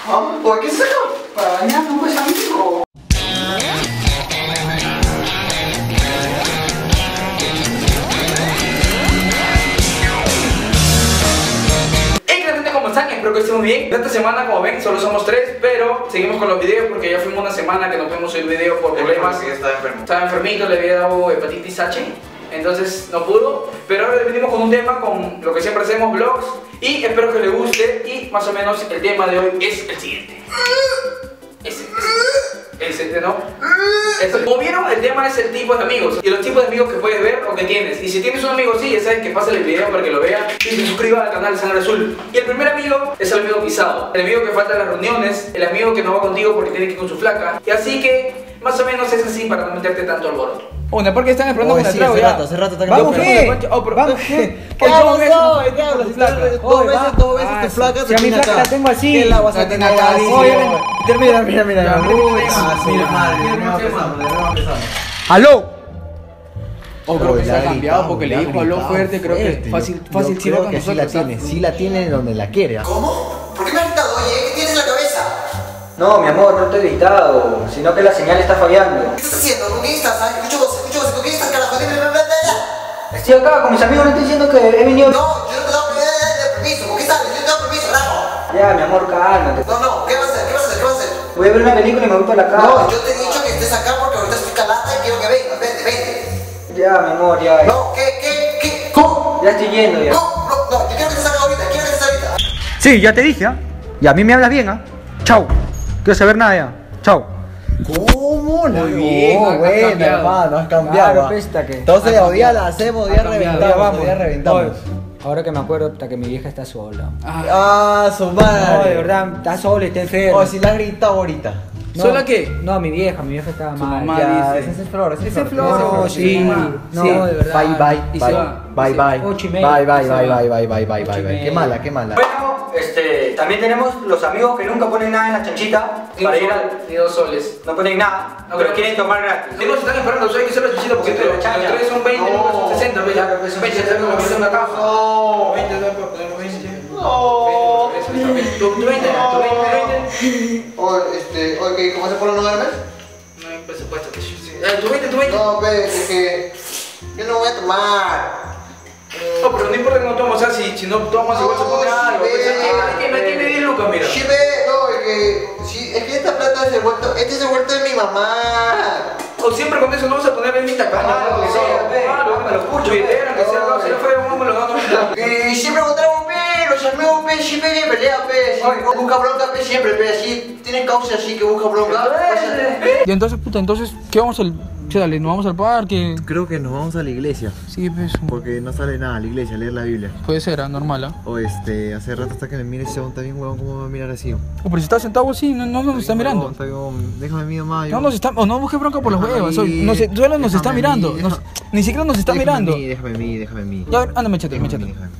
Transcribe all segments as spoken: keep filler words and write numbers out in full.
Ah, ¿por qué se para bañarnos, pues, amigo? Espero que estén muy bien. Esta semana, como ven, solo somos tres, pero seguimos con los videos porque ya fuimos una semana que no pudimos subir video por problemas. Sí, estaba enfermo. Estaba enfermito, le había dado hepatitis H, entonces no pudo. Pero ahora venimos con un tema, con lo que siempre hacemos, vlogs, y espero que les guste. Y más o menos el tema de hoy es el siguiente. Ese, ese, ese, ¿no? Este. Como vieron, el tema es el tipo de amigos y los tipos de amigos que puedes ver o que tienes. Y si tienes un amigo así, ya sabes que pásale el video para que lo vea y se suscriba al canal Sangre Azul. Y el primer amigo es el amigo pisado, el amigo que falta en las reuniones, el amigo que no va contigo porque tiene que ir con su flaca. Y así que, más o menos es así para no meterte tanto alboroto. Bueno, porque están esperando con el trago ya. Hace rato está Vamos, ¿qué? Vamos, ¿qué? ¿Qué hago eso? ¿Qué hago? Dos veces, dos veces tu flaca si a mi flaca la tengo así. ¿Qué la vas a tener acá? Mira, mira, mira. Mira, madre, ¡aló! Oh, creo Uy, que se la ha ha cambiado gritado, porque le le ha dijo aló gritado fuerte. Creo que fuerte. fácil, Yo fácil sí creo con que sí la nosotros. tiene, sí la tiene donde la quiere. ¿Cómo? ¿Por qué me has gritado? Oye, ¿qué tienes en la cabeza? No, mi amor, no te he gritado, sino que la señal está fallando. ¿Qué estás haciendo? ¿Con quién estás? Ay, escucho voces, escucho voces. ¿Con quién estás, carajo? Dime, bla, bla, bla. Estoy acá con mis amigos, no estoy diciendo que he venido... No, yo no te he dado permiso. ¿Con qué sabes? Yo no te he dado permiso, carajo. Ya, mi amor, cálmate. No, no, ¿qué vas a hacer? ¿Qué vas a hacer? ¿Qué vas a hacer? Voy a ver una película y me voy para la casa. No, yo te he dicho que estés acá porque ahorita estoy calata y quiero que vengas. Vente, vente. Ya, mi amor, ya. No, ¿qué, qué, qué? ¿Cómo? Ya estoy yendo ya. No, no, no, yo quiero que estés acá ahorita, quiero que estés ahorita. Sí, ya te dije, ¿ah? Y a mí me hablas bien, ¿ah? Chau. Quiero saber nada ya. Chau. ¿Cómo? Muy bien, Oh, has bueno, cambiado. hermano, has cambiado. Claro, ¿ah? pesta que- Entonces, has hoy día cambiado. la hacemos, hoy Has día cambiado. reventamos, Ya hoy día reventamos. Oye, ahora que me acuerdo, hasta que mi vieja está sola. Ah, su No, madre. de verdad, está sola y está enferma. O si la has gritado ahorita. No, ¿Sola qué? No, mi vieja, mi vieja estaba Su mal. mamá ya. dice. Ese es Flor, ese es Ese Flor. Flor. No, Sí, sí, mamá. no, Sí. de verdad. Bye, bye, Y bye, se va. bye, Dice, bye. ocho y media. Bye, bye, Se bye, va. bye, bye, bye, bye, Ocho y bye, bye. Qué media. mala, qué mala. Bueno, este, también tenemos los amigos que nunca ponen nada en la chanchita Ni para un ir sol, al... ni dos soles. No ponen nada, No, pero pero- quieren tomar gratis. Si nos están esperando, hay que hacer la chuchita porque Sí, entre pero los chaña. tres son veinte, No. son sesenta, veinte, Claro, pues, son veinte, sesenta. tengo que meter una caja. No. veinte, tengo que poner veinte. No. veinte, tu veinte, tu veinte, veinte. Oye, este, oye, ¿cómo se pone no duermes? No hay presupuesto, que yo sí. Eh, tu veinte, tu veinte. No, ve, es que yo no voy a tomar. No, pero no importa que no tomes, o sea, si, si no tomas igual se pone No, algo. sí, Pues, ve. aquí me tiene, tiene diez lucas, mira. Sí, ve, no, es que, sí, es que esta plata se ha vuelto, este se ha vuelto de mi mamá. O siempre con eso no vas a poner en mi tacaña. Claro, Claro, sí, ve. claro, me lo escucho. Y era que sea, no, si no fuera uno me lo gano. Y siempre encontramos, pe, los amigos, pe, siempre que pelean, pe, si busca bronca, pe, siempre, pe, así, tienen causa así que busca bronca. Y entonces, puta, entonces, ¿qué vamos al...? Che, dale, nos vamos al parque. Creo que nos vamos a la iglesia. Sí, pues, Porque no sale nada a la iglesia, leer la Biblia. puede ser, ah, normal, ¿ah? O este, hace rato hasta que me mire ese hombre, está bien huevón, ¿cómo me va a mirar así? Oh, pero si está sentado así, no, no nos está mirando. Está bien huevón, déjame mi mamá. No nos está, o no busque bronca por los Déjame huevos, a soy- mí, no sé, solo nos está déjame a mirando, mí, nos- deja- ni siquiera nos está mirando. Déjame a mí, déjame a mí, déjame a mí. Ya, a ver, anda, méchate, Déjame a méchate. mí, déjame a mí.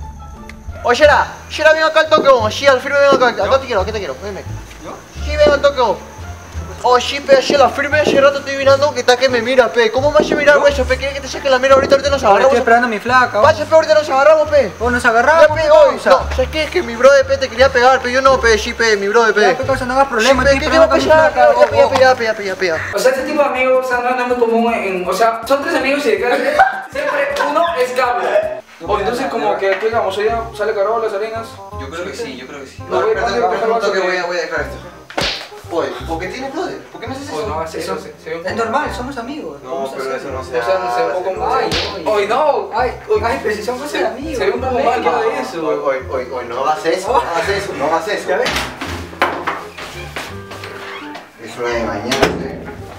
Oye, Shera, Shera, ven acá al toque, vos, sí, al firme, ven acá, acá te quiero, acá te quiero, venme. Sí, ven al toque, vos. Oh, sí, pe, Shera, firme, hace rato estoy mirando que está que me mira, pe. ¿Cómo me hace mirar, güey? Pe, ¿quieres que te saque la mira ahorita? Ahorita nos Ahora agarramos. estoy esperando a mi flaca. Vaya, pe, ahorita nos agarramos, pe. ¿O nos Ya, agarramos? pe, ¿Qué hoy, causa? no, ¿sabes qué? Es que mi brother, pe, te quería pegar, pe, yo no, pe, sí, pe, mi brother, Ya, pe. ¿qué causa? No hagas problema, Sí, pe, estoy ¿qué te va a esperando a mi pasar? flaca. Ya, ya, ya, ya, ya, ya, ya. O sea, este tipo de amigos, o sea, no, no es muy común en, o sea, son tres amigos y de cada siempre uno es cabo. O entonces como que, digamos, hoy día sale Carola, Arenas. Yo creo que sí, yo creo que sí. No, voy a Espérate, poner- espérate un toque, voy a, voy a dejar esto. Oye, ¿por qué tienes brother? ¿Por qué me haces Oye, eso? no hagas eso, se, se ve un Es poco- normal, somos amigos. No, vamos a pero hacerlo. eso no O se sea, se ve un poco mal. Ay, ay. Oye, no. Ay, Oye, ay, pero si son cosas de amigos. se ve un poco no mal venga. todo eso. Oye, oye, oye, oye, no hagas eso, no hagas eso, no hagas eso. ¿Ya ves? Es hora de bañarse.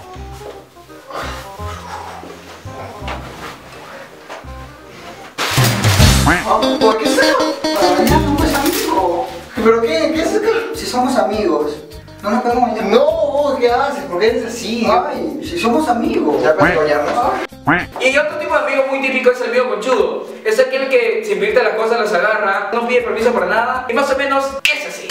¿Por qué se para bañarnos, pues, amigo? ¿Pero qué? ¿Qué es acá? Si somos amigos, no nos podemos bañar. No, ¿qué haces? ¿Por qué eres así? Ay, si somos amigos. Ya puedes bañarnos. Y otro tipo de amigo muy típico es el amigo conchudo. Es aquel que se invita las cosas, las agarra, no pide permiso para nada y más o menos es así.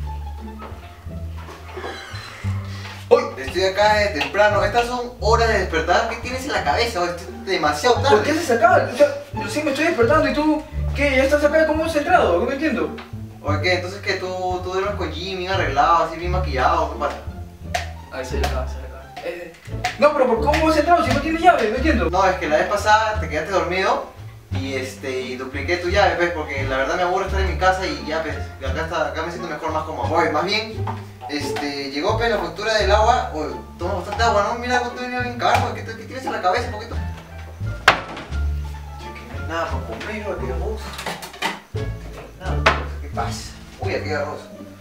Uy, estoy acá desde temprano. Estas son horas de despertar. ¿Qué tienes en la cabeza? Oye, estoy demasiado tarde. ¿Por qué haces acá? Yo recién me estoy despertando y tú, ¿qué? ¿Ya estás acá? ¿Cómo has entrado? No entiendo. Oye, ¿qué? Entonces que tú, tú duermes con Jimmy, bien arreglado, así bien maquillado, ¿qué pasa? Ahí se le acaba, se le acaba. Eh, no, pero ¿por cómo has entrado si no tienes llave? No entiendo. No, es que la vez pasada te quedaste dormido y este y dupliqué tu llave, pues, porque la verdad me aburre estar en mi casa y ya, pues, acá, está, acá me siento mejor, más cómodo. Oye, más bien, este, llegó, pues, la factura del agua. Oye, toma bastante agua, ¿no? Mira, tú venía bien caro, ¿qué, ¿qué tienes en la cabeza un poquito? Che, que no hay nada para comer, aquí hay arroz. No hay nada, ¿qué pasa? Uy, aquí hay arroz.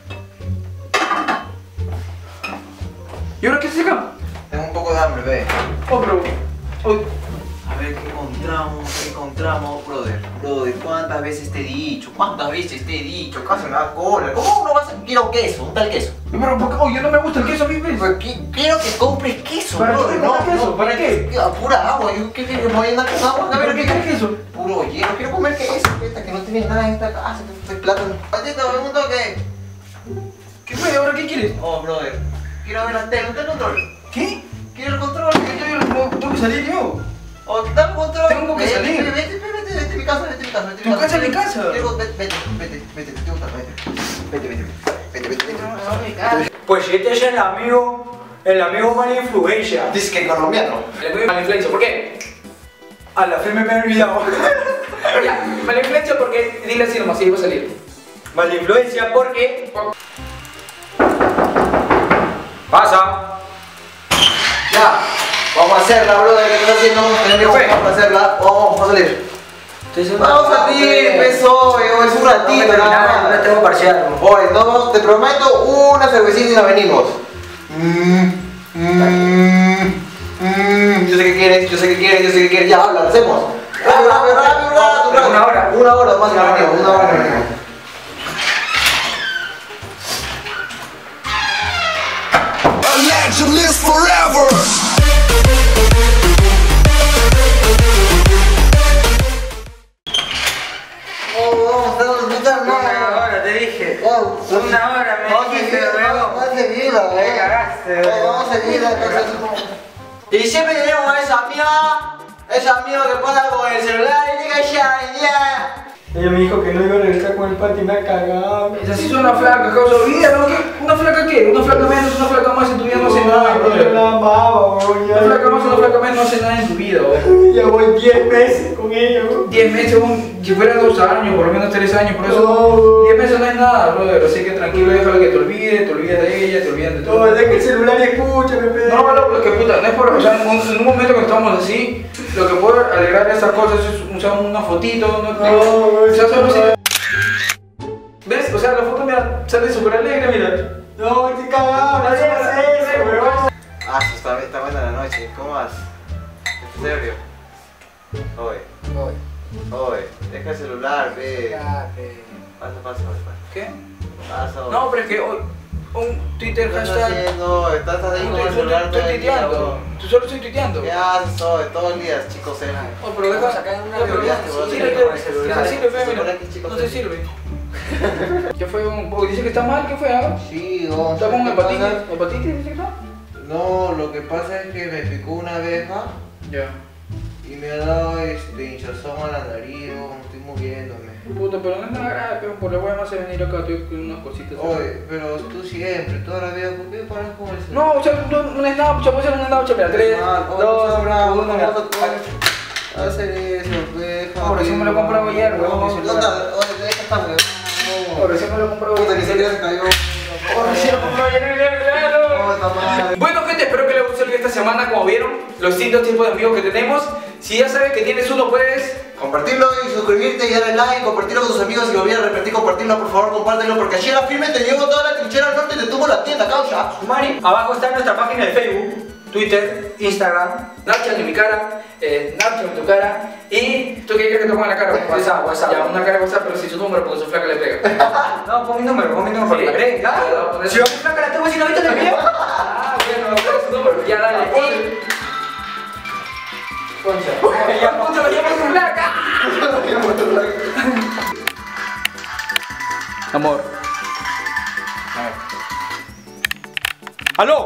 ¿Y ahora qué se acá? Tengo un poco de hambre, ve. Oh, pero... Oh, A ver, ¿qué encontramos? ¿Qué encontramos, brother? Brother, ¿cuántas veces te he dicho? ¿Cuántas veces te he dicho? Casi me da cola. ¿Cómo uno va a quiero un queso? Un tal queso. pero ¿por qué? Oh, yo no me gusta el queso a mí, ¿ves? Pues, ¿qué- quiero que compres queso, ¿Para brother. qué compras queso? ¿Para qué? qué- Pura agua. Yo, ¿qué quieres? ¿Me voy a andar con agua? A ¿Pero ver, qué ¿qué quieres queso? Puro hielo. Quiero comer queso. Esta, que no tienes nada en esta casa. Que estoy plátano. Patito, me pregunto qué. ¿Qué fue? ¿Ahora qué quieres? Oh, brother. Quiero ver la tele. ¿Usted el control? ¿Qué? Quiero el control. Yo, yo, no, tengo que salir yo. O quita el control. Tengo que Vete, salir. Vete, vete, vete, vete a mi casa, vete a mi casa, vete a ¿Tu mi casa es mi casa? Quiero- Vete, vete, vete, vete, te estoy buscando, vete. Vete, vete, vete, vete, vete. Pues este es el amigo, el amigo mala influencia. Dice que colombiano. Le voy a mala influencia, ¿por qué? A la fe me he olvidado. Ya, mala influencia porque... Dile así nomás, sí, va a salir. Mala influencia porque... Pasa. Ya, vamos a hacerla, brother, ¿qué estás haciendo? Enemigo, ¿Qué fue? vamos a hacerla, vamos, vamos a salir. Vamos a salir, beso, es un ratito, nada más. tengo parcial. Oye, no, te prometo una cervecita y nos venimos. Mm, mm, mm, yo sé que quieres, yo sé que quieres, yo sé que quieres, ya habla, lo hacemos. Rápido, rápido, rápido, rápido, rápido. Una hora. Una hora más y nos venimos, una hora y nos venimos. A legend lives forever. Oh, vamos, no está Una nada. hora, te dije. Oh, Una hora me vamos a dijiste, seguir, luego. vamos a seguir, eh. Me cagaste, Oh, vamos a seguir, y siempre tenemos a esa amiga, esa amiga que pasa con el celular y llega ya, ya. Ella me dijo que no iba a regresar con el pati y me ha cagado. Esa sí suena flaca, causa. Olvídalo, ¿qué? ¿Una flaca qué? Una flaca menos, una flaca más en tu vida no hace nada, Yo brother. la amaba, weón. Una flaca más, una flaca menos no hace nada en tu vida, weón. Ya voy diez meses con ella, weón. Diez meses, un, si fueran dos años, por lo menos tres años, por eso No. diez meses no es nada, brother. Así que tranquilo, déjala que te olvide, te olvides de ella, te olvides de todo. No, deja el celular y escúchame, pedo. No, no, porque puta, no es por, o sea, en un, en un momento que estamos así, lo que puede alegrar estas cosas es usar una fotito, no, No, o sea, solo no. si... ¿Ves? O sea, la foto, mira, sale súper alegre, mira. No, estoy cagado, no hagas eso, weón. Ah, sí, está, está buena la noche, ¿cómo vas? ¿En serio? Oye, oye, deja el celular, ve. Pasa, pasa, pasa. ¿Qué? Pasa, oye. No, pero es que hoy, un Twitter ¿Qué estás hashtag... haciendo? Estás ahí Estoy, con el estoy, celular estoy todo el día, tuiteando, weón. tú solo estoy tuiteando. ¿Qué haces hoy? Todo el día, chicos, eh. Oh, pero deja sacar una no, pero reunión, ya, sí, sírvete, con el celular. no te sirve, Se supone mira, que, chicos, no te es- sirve. ¿Qué fue? Un... oh, dice que está mal, ¿qué fue? Ah? Sí, vamos. ¿Está con ¿qué hepatitis? pasa? ¿Hepatitis dice que está? No, lo que pasa es que me picó una abeja Ya. y me ha dado este, hinchazón a la nariz, weón, estoy muriéndome. Puta, pero no es nada grave, pero por la hueá más de venir acá, estoy con unas cositas. Oye, pero tú siempre, toda la vida, ¿por qué paras con el celular? No, o sea, no, no es nada, pucha, puede ser un Snapchat, mira, tres, Ah, oh, dos, no, bravo, uno, no, mira. no, no, hacer eso, pues, No, recién me lo compraba ayer, weón, mi ¿Dónde celular. está? Oye, deja esta, weón. Oh, recién me lo compré hoy. Puta, ni siquiera se cayó. Oh, recién lo compré ayer, claro. Oh, esta madre. Bueno, gente, espero que les guste el video esta semana. Como vieron, los distintos tipos de amigos que tenemos. Si ya sabes que tienes uno, puedes. Compartirlo y suscribirte y darle like, compartirlo con tus amigos y volver a repetir, compartirlo, por favor, compártelo porque ayer a firme te llevo toda la trinchera al norte y te tumbo la tienda, causa. Mari, abajo está nuestra página de Facebook, Twitter, Instagram. Snapchat en mi cara, eh, Snapchat en tu cara. Y tú qué quieres que te ponga en la cara. WhatsApp, WhatsApp. Ya, una cara de WhatsApp, pero si su número, porque su flaca le pega. No, pon mi número, pon mi número para Sí. que me agreguen, claro. Claro, Si yo a mi flaca la tengo sin ahorita te envío. Ah, bueno, ¿cuál es su número? Ya, dale. Y... Concha. Ya, concha, lo llamo su flaca. Amor. ¿Aló?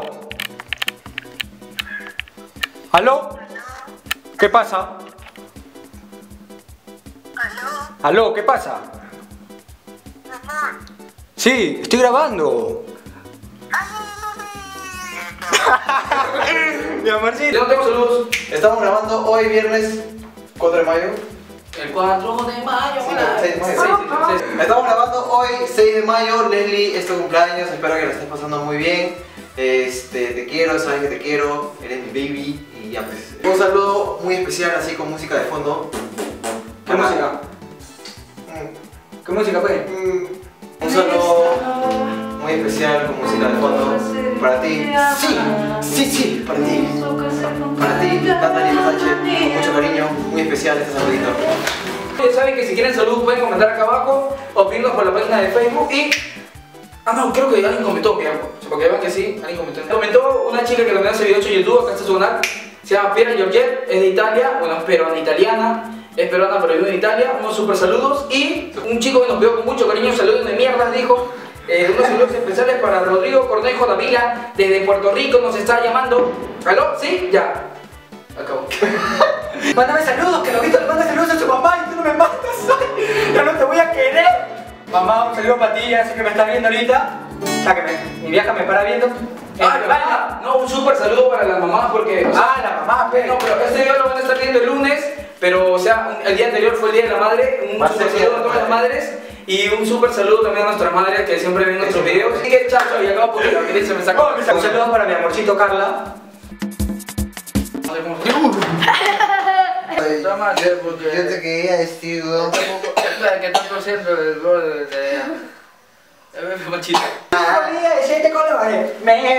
¿Aló? ¿Qué pasa? ¿Aló? ¿Aló? ¿Qué pasa? Amor, Sí, estoy grabando. Mi amorcito. Yo no tengo saludos. Estamos grabando hoy viernes cuatro de mayo. El cuatro de mayo, Sí, hola. no, seis de mayo. Sí, sí, sí, sí. Estamos grabando hoy seis de mayo. Leslie, es tu cumpleaños. Espero que lo estés pasando muy bien. Este, te quiero, sabes que te quiero. Eres mi baby. Y ya pues. Un saludo muy especial, así con música de fondo. ¿Qué música? Mm, ¿Qué música fue? mm, Un saludo muy especial con música de fondo para ti. Sí, sí, sí, para ti. Para ti, Natalie Versace, con mucho cariño, muy especial este saludito. Ya saben que si quieren saludos pueden comentar acá abajo o pedirnos por la página de Facebook y... Ah no, creo que alguien comentó, que algo. Porque vean que sí, alguien comentó. Comentó una chica que lo hace video en YouTube, acá está su canal. Se llama Piera Giorget, es de Italia, bueno, es peruana italiana. Es peruana pero vive en Italia. Unos super saludos y un chico que nos vio con mucho cariño, saludos de mierdas, dijo. Eh, unos saludos especiales para Rodrigo Cornejo Davila, desde Puerto Rico nos está llamando. ¿Aló? ¿Sí? Ya. Acabó. Mándame saludos, que Lobito le manda saludos a su mamá y tú no me mandas. Yo no te voy a querer. Mamá, un saludo para ti, ya sé que me estás viendo ahorita. O sea, que me, mi vieja me para viendo. Ah, ¿verdad? No, un super saludo para las mamás porque... O sea, Ah, la mamá, pe. no, pero este video lo van a estar viendo el lunes, pero o sea, el día anterior fue el Día de la Madre. Un Va a super ser saludo a todas las madres y un super saludo también a nuestras madres que siempre ven nuestros videos. Así que chao, chao, y acabo porque la audiencia me sacó. Un saludo para mi amorcito Carla. No sé cómo se llama. Yo te quería decir, weón. ¿Qué estás haciendo el borde de ella? Es machito. Siete colores. Me, me.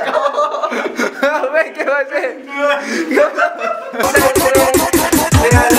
¿Qué va a hacer?